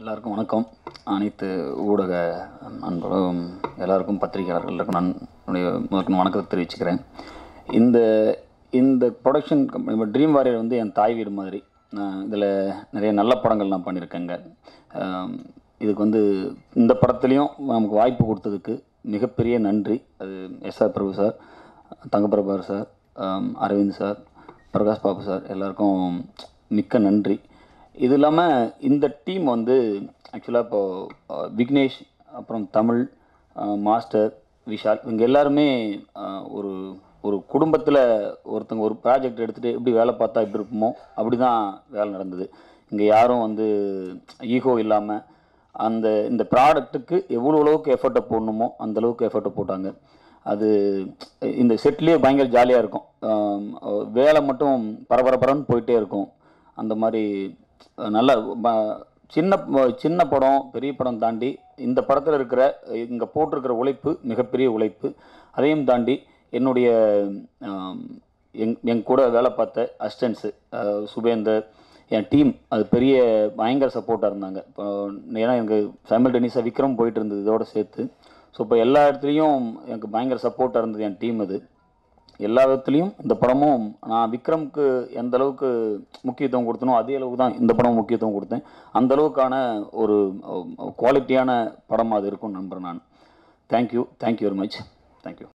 எல்லாருக்கும் வணக்கம். அனைத்து ஊடக நண்பர்களும் எல்லாருக்கும் பத்திரிகையாளர்களுக்கும் நான் என்னுடைய வணக்கத்தை தெரிவிச்சுக்கிறேன். இந்த இந்த ப்ரொடக்ஷன் கம்பெனி ட்ரீம் வாரியர் வந்து என் தாய் வீடு மாதிரி. இதில் நிறைய நல்ல படங்கள் நான் பண்ணியிருக்கேங்க. இதுக்கு வந்து இந்த படத்துலேயும் நமக்கு வாய்ப்பு கொடுத்ததுக்கு மிகப்பெரிய நன்றி. அது SR Prabhu sir, Thangaprabhar sir, Aravind sir, Prakash Babu sir எல்லாருக்கும் மிக்க நன்றி. இது இல்லாமல் இந்த டீம் வந்து ஆக்சுவலாக இப்போது விக்னேஷ், அப்புறம் தமிழ், மாஸ்டர், விஷால் இவங்க எல்லாருமே ஒரு ஒரு குடும்பத்தில் ஒருத்தங்க ஒரு ப்ராஜெக்ட் எடுத்துகிட்டு எப்படி வேலை பார்த்தா எப்படி இருப்போமோ அப்படி தான் வேலை நடந்தது. இங்கே யாரும் வந்து ஈகோ இல்லாமல் இந்த ப்ராடக்ட்டுக்கு எவ்வளோ அளவுக்கு எஃபர்ட்டை போடணுமோ அந்தளவுக்கு எஃபர்ட்டை போட்டாங்க. அது இந்த செட்லேயே பயங்கர ஜாலியாக இருக்கும். வேலை மட்டும் பரபரன்னு போயிட்டே இருக்கும். அந்த மாதிரி நல்ல சின்ன படம் பெரிய படம் தாண்டி இந்த படத்தில் இருக்கிற இங்கே போட்டிருக்கிற உழைப்பு மிகப்பெரிய உழைப்பு. அதையும் தாண்டி என்னுடைய என் கூட வேலை பார்த்த அசிஸ்டன்ஸு சுபேந்தர், என் டீம் அது பெரிய பயங்கர சப்போர்ட்டாக இருந்தாங்க. இப்போ ஏன்னா எனக்கு சைமல்டேனியஸாக விக்ரம் போயிட்டு இருந்தது இதோடு சேர்த்து. ஸோ இப்போ எல்லா இடத்துலையும் எனக்கு பயங்கர சப்போர்ட்டாக இருந்தது என் டீம். அது எல்லா விதத்துலேயும் இந்த படமும் நான் விக்ரமுக்கு எந்த அளவுக்கு முக்கியத்துவம் கொடுத்தனோ அதே அளவுக்கு தான் இந்த படமும் முக்கியத்துவம் கொடுத்தேன். அந்தளவுக்கான ஒரு குவாலிட்டியான படம் அது இருக்கும்னு நம்புகிறேன் நான். Thank you very much. தேங்க்யூ.